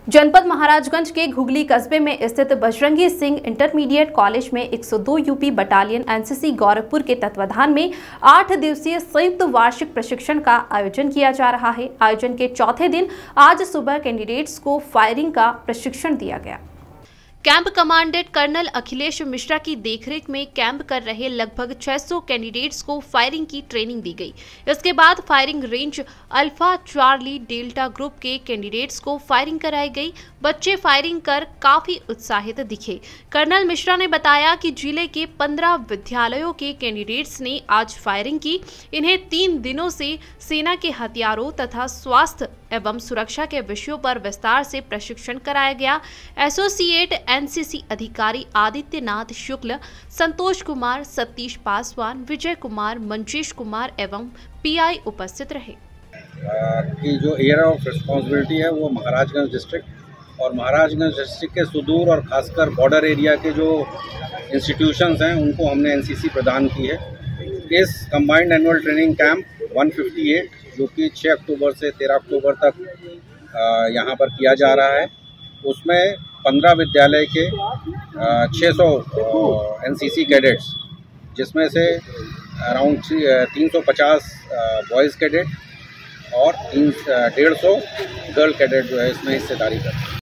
जनपद महाराजगंज के घुगली कस्बे में स्थित बजरंगी सिंह इंटरमीडिएट कॉलेज में 102 यूपी बटालियन एनसीसी गोरखपुर के तत्वाधान में 8 दिवसीय संयुक्त वार्षिक प्रशिक्षण का आयोजन किया जा रहा है। आयोजन के चौथे दिन आज सुबह कैंडिडेट्स को फायरिंग का प्रशिक्षण दिया गया। Camp commandant colonel Akhilesh Mishra की देखरेख में कैंप कर रहे लगभग 600 कैंडिडेट्स को फायरिंग की ट्रेनिंग दी गई। इसके बाद firing range alpha charlie delta group के कैंडिडेट्स को फायरिंग कराई गई। बच्चे फायरिंग कर काफी उत्साहित दिखे। कर्नल मिश्रा ने बताया कि जिले के 15 विद्यालयों के कैंडिडेट्स ने आज फायरिंग की। इन्हें 3 दिनों से सेना के हथियारों तथा स्वास्थ्य एवं सुरक्षा के विषयों पर विस्तार से प्रशिक्षण कराया गया। एसोसिएट एनसीसी अधिकारी आदित्यनाथ शुक्ल, संतोष कुमार, सतीश पासवान, विजय कुमार, मंजेश कुमार एवं पीआई उपस्थित रहे। कि जो एरिया ऑफ रिस्पॉन्सिबिलिटी है वो महाराजगंज डिस्ट्रिक्ट और महाराजगंज डिस्ट्रिक्ट के सुदूर और खासकर बॉर्डर एरिया के जो इंस्टीट्यूशंस हैं उनको हमने एनसीसी प्रदान की है। इस कंबाइंड एनुअल ट्रेनिंग कैंप 158 जो कि 6 अक्टूबर से 13 अक्टूबर तक यहाँ पर किया जा रहा है, उसमें 15 विद्यालय के 600 एनसीसी कैडेट्स, जिसमें से अराउंड 350 बॉयज़ कैडेट और 150 गर्ल कैडेट जो है इसमें हिस्सेदारी करते हैं।